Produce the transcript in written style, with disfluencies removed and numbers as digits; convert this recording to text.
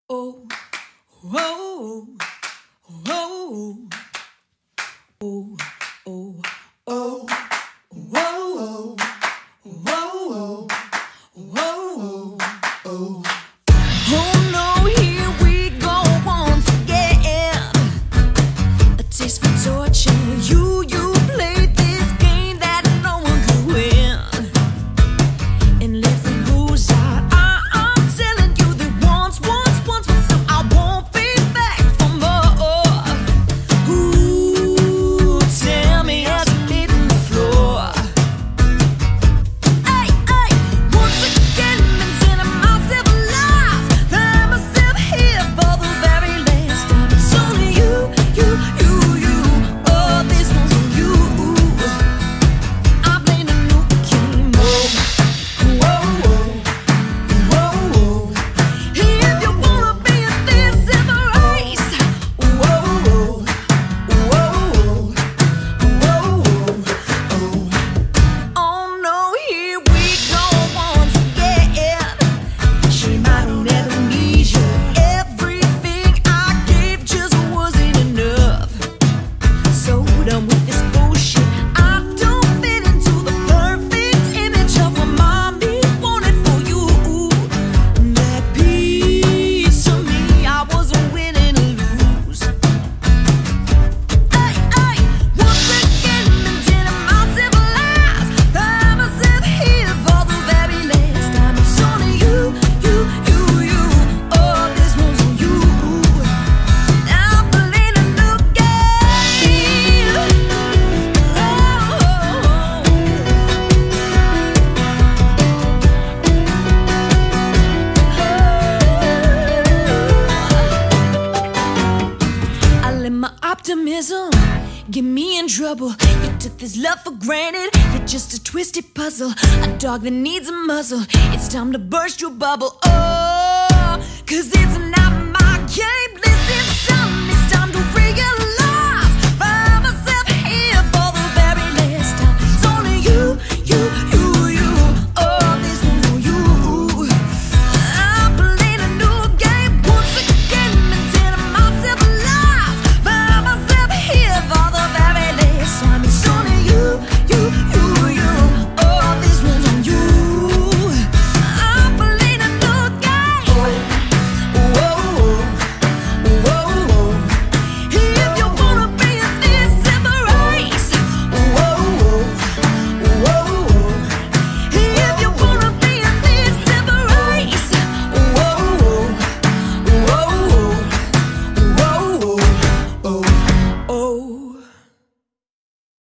oh, oh, oh, oh, oh, oh, oh, oh, oh, oh. Oh no, here we go once again. A taste for torture. You played this game that no one could win, and left the rules out. I'm telling you that once, so I won't be back for more. Ooh, tell me as I'm hitting the floor. Hey, once again, been telling myself lies, find myself here for the very last time. It's only you. Oh, this one's on you. I blame the new game. If you wanna be in this embrace, oh no, here we go once again. Shame I don't ever need you. Everything I gave just wasn't enough. So done with this bullshit. I don't fit into the perfect image of what mommy wanted for you. That piece of me I wasn't willing to lose. Once again, been telling myself lies, find myself here for the very last time. It's only you. Oh, this one's on you. I'm playing a new game. I let my optimism get me in trouble. You took this love for granted. You're just a twisted puzzle, a dog that needs a muzzle. It's time to burst your bubble. Oh, 'cause it's not my game. Listen, son, it's time to realize. Find myself here for the very last time. It's only you. Oh, this one's on you. I'm playing a new game once again, been telling myself lies. Find myself here for the very last time. It's only you. Oh, this one's on you. I'm playing a new game. If you wanna be in this embrace, if you wanna be in this embrace, oh.